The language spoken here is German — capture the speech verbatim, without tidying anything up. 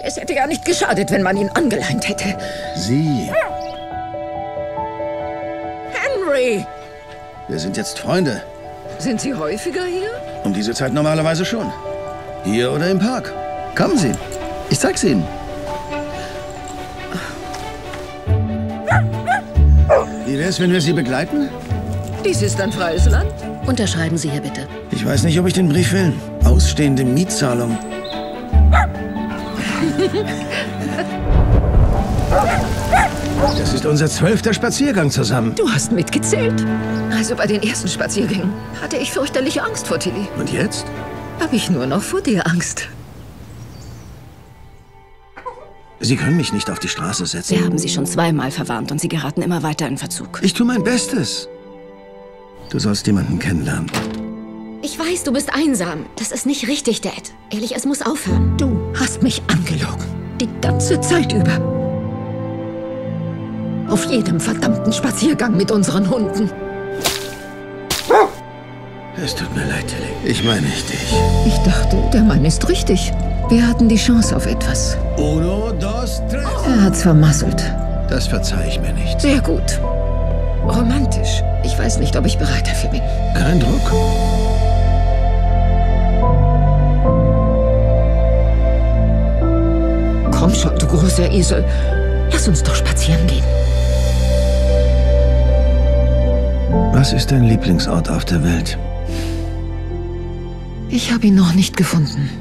Es hätte ja nicht geschadet, wenn man ihn angeleint hätte. Sie. Henry! Wir sind jetzt Freunde. Sind Sie häufiger hier? Um diese Zeit normalerweise schon. Hier oder im Park. Kommen Sie. Ich zeig's Ihnen. Wie wär's, wenn wir Sie begleiten? Dies ist ein freies Land. Unterschreiben Sie hier bitte. Ich weiß nicht, ob ich den Brief will. Ausstehende Mietzahlung. Das ist unser zwölfter Spaziergang zusammen. Du hast mitgezählt. Also bei den ersten Spaziergängen hatte ich fürchterliche Angst vor Tilly. Und jetzt? Habe ich nur noch vor dir Angst. Sie können mich nicht auf die Straße setzen. Wir haben Sie schon zweimal verwarnt und Sie geraten immer weiter in Verzug. Ich tue mein Bestes. Du sollst jemanden kennenlernen. Ich weiß, du bist einsam. Das ist nicht richtig, Dad. Ehrlich, es muss aufhören. Du hast mich angelogen. Die ganze Zeit über. Auf jedem verdammten Spaziergang mit unseren Hunden. Es tut mir leid, Tilly. Ich meine nicht dich. Ich dachte, der Mann ist richtig. Wir hatten die Chance auf etwas. Uno, dos, tres. Er hat's vermasselt. Das verzeih ich mir nicht. Sehr gut. Romantisch. Ich weiß nicht, ob ich bereit dafür bin. Kein Druck. Komm schon, du großer Esel. Lass uns doch spazieren gehen. Was ist dein Lieblingsort auf der Welt? Ich habe ihn noch nicht gefunden.